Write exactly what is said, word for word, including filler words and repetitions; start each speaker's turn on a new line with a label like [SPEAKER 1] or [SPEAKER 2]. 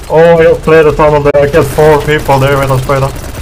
[SPEAKER 1] Oh, I got clear the tunnel there. I got four people there with a spider.